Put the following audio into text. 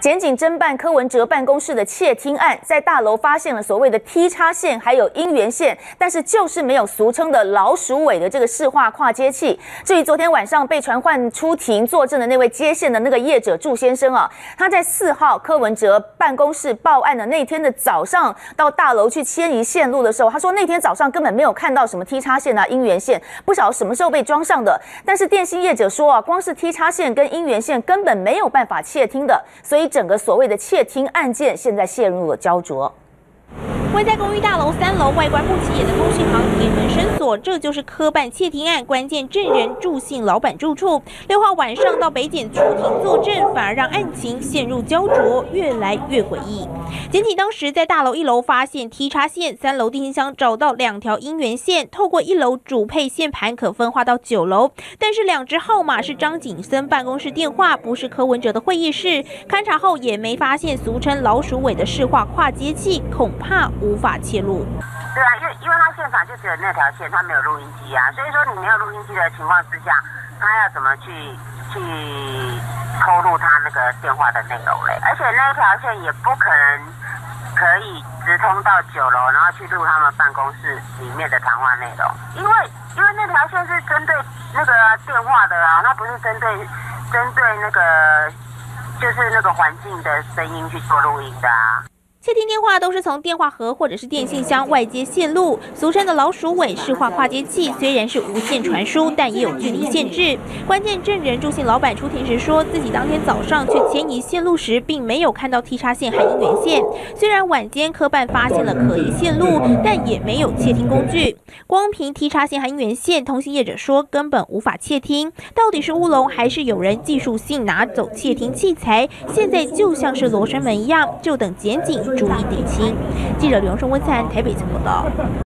检警侦办柯文哲办公室的窃听案，在大楼发现了所谓的 T 叉线，还有姻缘线，但是就是没有俗称的老鼠尾的这个市话跨接器。至于昨天晚上被传唤出庭作证的那位接线的那个业者祝先生啊，他在4号柯文哲办公室报案的那天的早上，到大楼去迁移线路的时候，他说那天早上根本没有看到什么 T 叉线啊、姻缘线，不晓得什么时候被装上的。但是电信业者说啊，光是 T 叉线跟姻缘线根本没有办法窃听的，所以整个所谓的窃听案件现在陷入了焦灼。 位在公寓大楼3楼外观不起眼的通讯行铁门深锁，这就是科办窃听案关键证人祝信老板住处。6号晚上到北检出庭作证，反而让案情陷入焦灼，越来越诡异。检警当时在大楼1楼发现 T 叉线，3楼电信箱找到2条姻缘线，透过1楼主配线盘可分化到9楼，但是2支号码是张景森办公室电话，不是柯文哲的会议室。勘查后也没发现俗称老鼠尾的市话跨接器，恐怕无法切入。 对啊，因为他现场就只有那条线，他没有录音机啊，所以说你没有录音机的情况之下，他要怎么去透露他那个电话的内容嘞？而且那一条线也不可能可以直通到9楼，然后去录他们办公室里面的谈话内容，因为那条线是针对那个电话的啊，它不是针对那个就是那个环境的声音去做录音的啊。 窃听电话都是从电话盒或者是电信箱外接线路，俗称的老鼠尾市话跨接器虽然是无线传输，但也有距离限制。关键证人祝信老板出庭时说，自己当天早上去迁移线路时，并没有看到 T 叉线和姻缘线。虽然晚间科办发现了可疑线路，但也没有窃听工具。光凭 T 叉线和姻缘线，通信业者说根本无法窃听。到底是乌龙，还是有人技术性拿走窃听器材？现在就像是罗生门一样，就等检警逐一点清。记者刘荣生、温灿台北报道。